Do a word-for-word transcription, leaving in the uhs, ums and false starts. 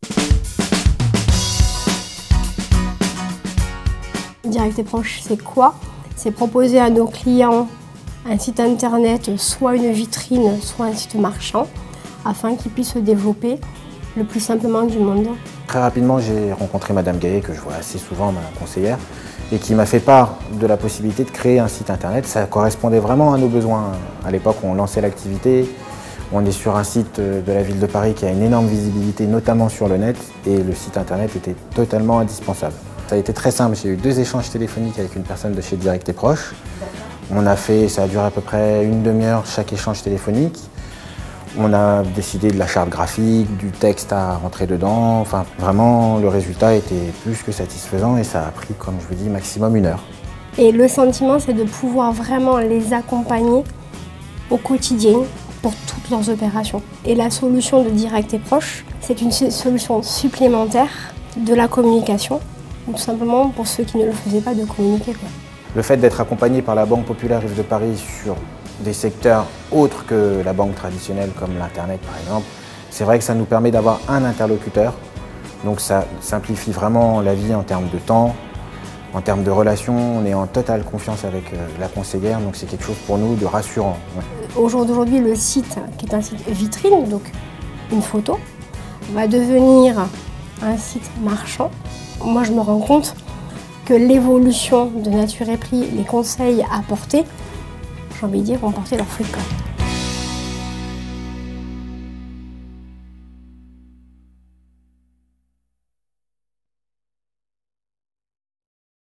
Direct et Proche, c'est quoi? C'est proposer à nos clients un site internet, soit une vitrine, soit un site marchand, afin qu'ils puissent se développer le plus simplement du monde. Très rapidement, j'ai rencontré Madame Gaillet, que je vois assez souvent, ma conseillère, et qui m'a fait part de la possibilité de créer un site internet. Ça correspondait vraiment à nos besoins. À l'époque, on lançait l'activité, on est sur un site de la ville de Paris qui a une énorme visibilité, notamment sur le net, et le site internet était totalement indispensable. Ça a été très simple, j'ai eu deux échanges téléphoniques avec une personne de chez Direct et Proche. On a fait, ça a duré à peu près une demi-heure chaque échange téléphonique. On a décidé de la charte graphique, du texte à rentrer dedans. Enfin, vraiment, le résultat était plus que satisfaisant et ça a pris, comme je vous dis, maximum une heure. Et le sentiment, c'est de pouvoir vraiment les accompagner au quotidien pour toutes leurs opérations. Et la solution de Direct et Proche, c'est une solution supplémentaire de la communication, ou tout simplement pour ceux qui ne le faisaient pas de communiquer, quoi. Le fait d'être accompagné par la Banque Populaire Rive de Paris sur des secteurs autres que la banque traditionnelle, comme l'Internet par exemple, c'est vrai que ça nous permet d'avoir un interlocuteur. Donc ça simplifie vraiment la vie en termes de temps, en termes de relations. On est en totale confiance avec la conseillère, donc c'est quelque chose pour nous de rassurant. Ouais. Au jour d'aujourd'hui, le site, qui est un site vitrine, donc une photo, va devenir un site marchand. Moi, je me rends compte que l'évolution de Nature et Prix, les conseils apportés, j'ai envie de dire, ont porté leurs fruits.